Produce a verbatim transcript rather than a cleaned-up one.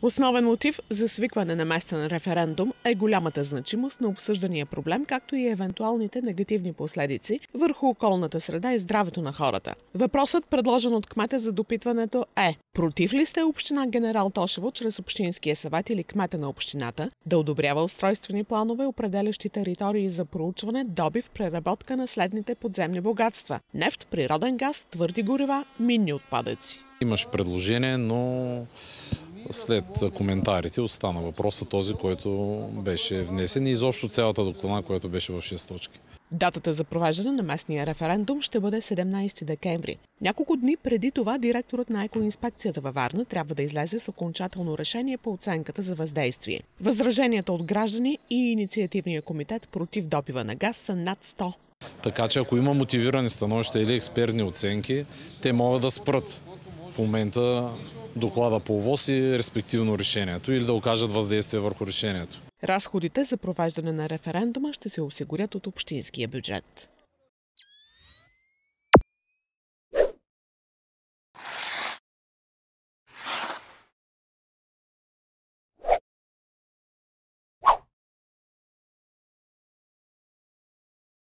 Основен мотив за свикване на местен референдум е голямата значимост на обсъждания проблем, както и евентуалните негативни последици върху околната среда и здравето на хората. Въпросът, предложен от кмета за допитването е: против ли сте община Генерал Тошево чрез Общинския съвет или кмета на общината да одобрява устройствени планове, определящи територии за проучване, добив, преработка на следните подземни богатства – нефт, природен газ, твърди горива, минни отпадъци? Имаш предложение, но след коментарите остана въпросът този, който беше внесен и изобщо цялата доклада, която беше в шест точки. Датата за провеждане на местния референдум ще бъде седемнадесети декември. Няколко дни преди това директорът на екоинспекцията във Варна трябва да излезе с окончателно решение по оценката за въздействие. Възраженията от граждани и инициативния комитет против добива на газ са над сто. Така че ако има мотивирани становища или експертни оценки, те могат да спрат в момента доклада по ОВОС и респективно решението или да окажат въздействие върху решението. Разходите за провеждане на референдума ще се осигурят от общинския бюджет.